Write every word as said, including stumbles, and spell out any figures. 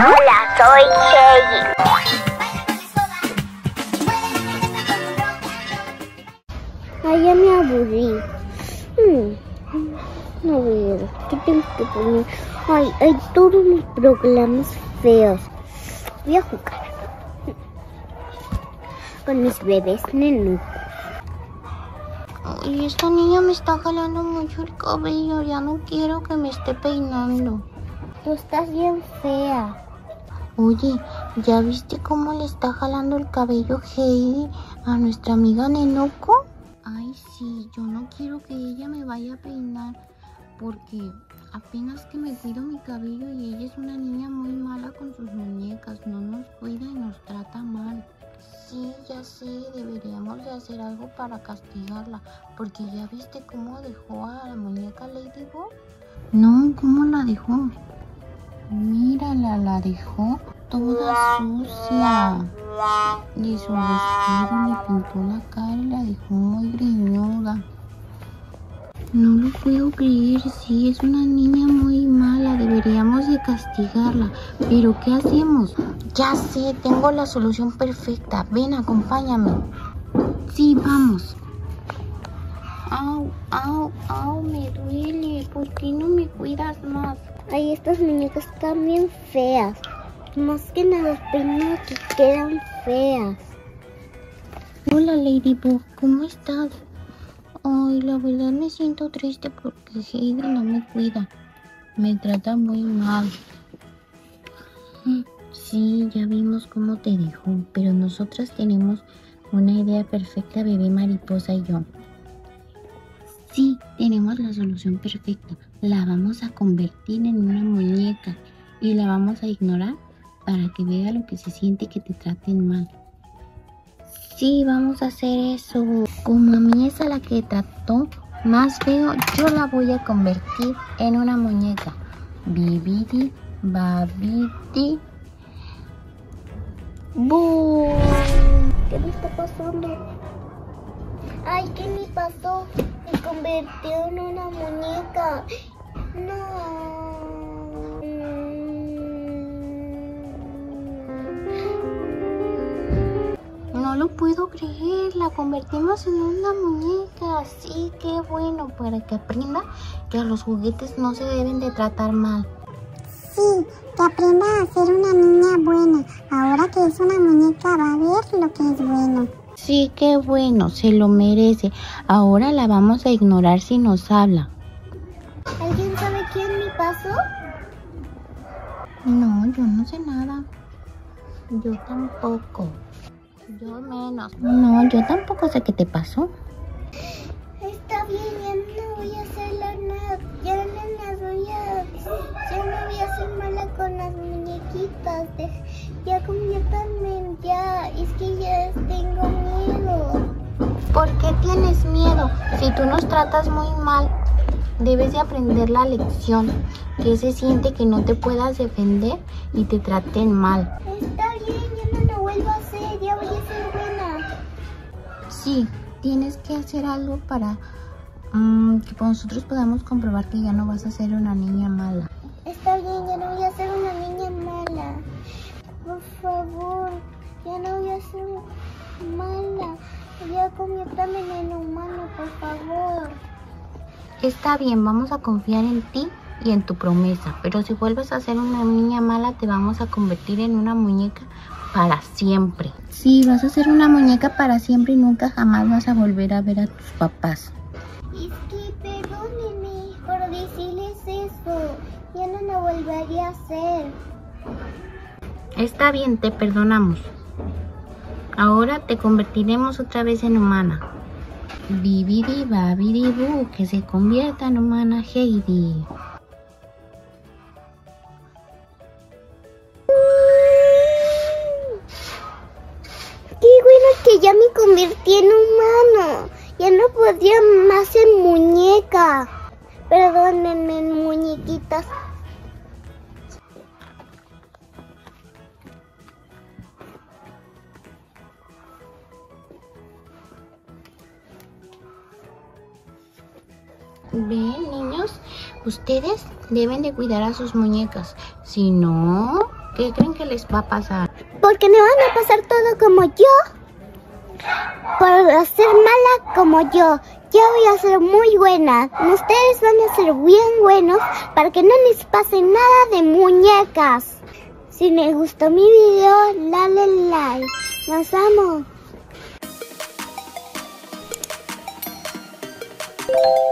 Hola, soy Shelly. Ay, ya me aburrí. Hmm. A ver, ¿qué tengo que poner? Ay, hay todos los programas feos. Voy a jugar con mis bebés nenucos. Ay, esta niña me está jalando mucho el cabello. Ya no quiero que me esté peinando. Tú estás bien fea. Oye, ¿ya viste cómo le está jalando el cabello Heidi a nuestra amiga Nenuco? Ay, sí, yo no quiero que ella me vaya a peinar porque apenas que me cuido mi cabello y ella es una niña muy mala con sus muñecas. No nos cuida y nos trata mal. Sí, ya sé, deberíamos de hacer algo para castigarla, porque ya viste cómo dejó a la muñeca Ladybug. No, ¿cómo la dejó? Mírala, la dejó toda sucia. De su vestido le pintó la cara y la dejó muy greñuda. No lo puedo creer, sí, es una niña muy mala, deberíamos de castigarla. Pero ¿qué hacemos? Ya sé, tengo la solución perfecta. Ven, acompáñame. Sí, vamos. Au, au, au, me duele. ¿Por qué no me cuidas más? Ay, estas muñecas están bien feas. Más que nada, primero que quedan feas. Hola, Ladybug, ¿cómo estás? Ay, la verdad me siento triste porque Heidi no me cuida. Me trata muy mal. Sí, ya vimos cómo te dejó, pero nosotras tenemos una idea perfecta, bebé mariposa y yo. Sí, tenemos la solución perfecta. La vamos a convertir en una muñeca y la vamos a ignorar para que vea lo que se siente que te traten mal. Sí, vamos a hacer eso. Como a mí es a la que trató más feo, yo la voy a convertir en una muñeca. Bibidi, babidi, bu. ¿Qué me está pasando? Ay, ¿qué me pasó? Me convirtió en una muñeca. No. No lo puedo creer, la convertimos en una muñeca. Sí, qué bueno, para que aprenda que a los juguetes no se deben de tratar mal. Sí, que aprenda a ser una niña buena. Ahora que es una muñeca va a ver lo que es bueno. Sí, qué bueno, se lo merece. Ahora la vamos a ignorar si nos habla. ¿Alguien sabe quién me pasó? No, yo no sé nada. Yo tampoco. Yo menos. No, yo tampoco sé qué te pasó. Está bien, ya no voy a hacerla nada. Ya no las voy a... Ya no voy a ser mala con las muñequitas. De, ya como yo también, ya... Es que ya tengo miedo. ¿Por qué tienes miedo? Si tú nos tratas muy mal, debes de aprender la lección. Que se siente que no te puedas defender y te traten mal. Está bien, ya no lo vuelvo a hacer. Ya voy a ser buena. Sí, tienes que hacer algo para um, que nosotros podamos comprobar que ya no vas a ser una niña mala. Está bien, ya no voy a ser una niña mala. Por favor, ya no voy a ser mala. Ya conviértame en humano, por favor. Está bien, vamos a confiar en ti y en tu promesa. Pero si vuelves a ser una niña mala, te vamos a convertir en una muñeca para siempre. Sí, vas a ser una muñeca para siempre y nunca jamás vas a volver a ver a tus papás. Es que perdónenme por decirles eso. Ya no lo volvería a hacer. Está bien, te perdonamos. Ahora te convertiremos otra vez en humana. Bibidi babidi bu, que se convierta en humana Heidi. Qué bueno que ya me convertí en humano. Ya no podía más ser muñeca. Perdónenme, muñequitas. Ven, niños, ustedes deben de cuidar a sus muñecas. Si no, ¿Qué creen que les va a pasar? Porque me van a pasar todo como yo. Por ser mala como yo. Yo voy a ser muy buena. Ustedes van a ser bien buenos para que no les pase nada de muñecas. Si les gustó mi video, dale like. Los amo.